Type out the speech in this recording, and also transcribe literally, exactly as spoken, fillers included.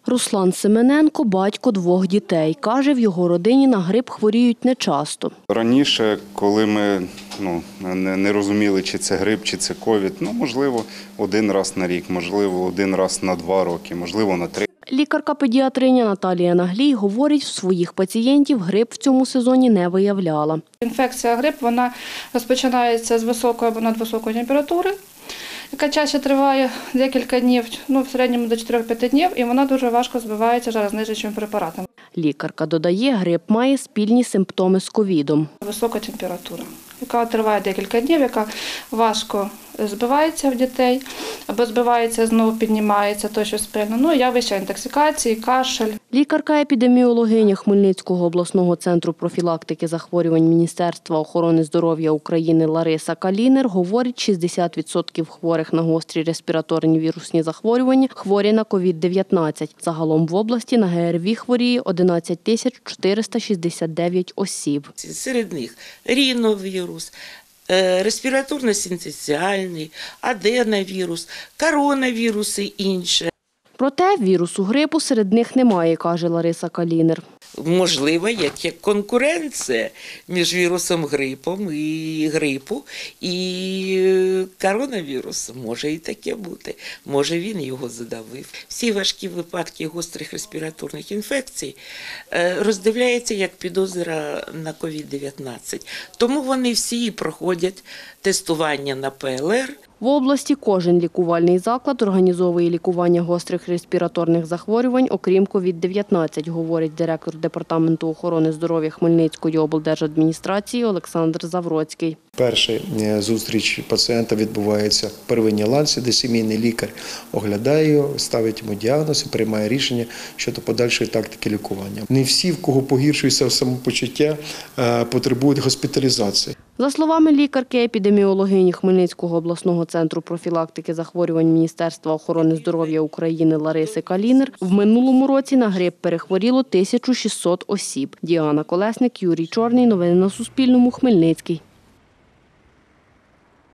Руслан Семененко – батько двох дітей. Каже, в його родині на грип хворіють нечасто. Раніше, коли ми ну, не, не розуміли, чи це грип, чи це ковід, ну, можливо, один раз на рік, можливо, один раз на два роки, можливо, на три. Лікарка-педіатриня Наталія Наглій говорить, в своїх пацієнтів грип в цьому сезоні не виявляла. Інфекція грип, вона розпочинається з високої або надвисокої температури, яка чаще триває декілька днів, ну, в середньому до чотирьох-п'яти днів, і вона дуже важко збивається жарознижуючими препаратами. Лікарка додає, грип має спільні симптоми з ковідом. Висока температура, яка триває декілька днів, яка важко збивається в дітей, або збивається, знову піднімається, то що спільно. Ну, явища інтоксикації, кашель. Лікарка-епідеміологиня Хмельницького обласного центру профілактики захворювань Міністерства охорони здоров'я України Лариса Калінер говорить, шістдесят відсотків хворих на гострі респіраторні вірусні захворювання хворі на ковід дев'ятнадцять. Загалом в області на ГРВІ хворіє одинадцять тисяч чотириста шістдесят дев'ять осіб. Серед них ріновірус, респіраторно-синцитіальний, аденовірус, коронавірус і інше. Проте вірусу грипу серед них немає, каже Лариса Калінер. Можливо, як є конкуренція між вірусом грипом і грипу і коронавірусом. Може і таке бути. Може він його задавив. Всі важкі випадки гострих респіраторних інфекцій роздивляються як підозра на ковід дев'ятнадцять. Тому вони всі проходять тестування на ПЛР. В області кожен лікувальний заклад організовує лікування гострих респіраторних захворювань, окрім ковід дев'ятнадцять, говорить директор Департаменту охорони здоров'я Хмельницької облдержадміністрації Олександр Завроцький. Перша зустріч пацієнта відбувається в первинній ланці, де сімейний лікар оглядає його, ставить йому діагноз і приймає рішення щодо подальшої тактики лікування. Не всі, в кого погіршується самопочуття, потребують госпіталізації. За словами лікарки-епідеміологині Хмельницького обласного центру профілактики захворювань Міністерства охорони здоров'я України Лариси Калінер, в минулому році на грип перехворіло тисячу шістсот осіб. Діана Колесник, Юрій Чорний. Новини на Суспільному. Хмельницький.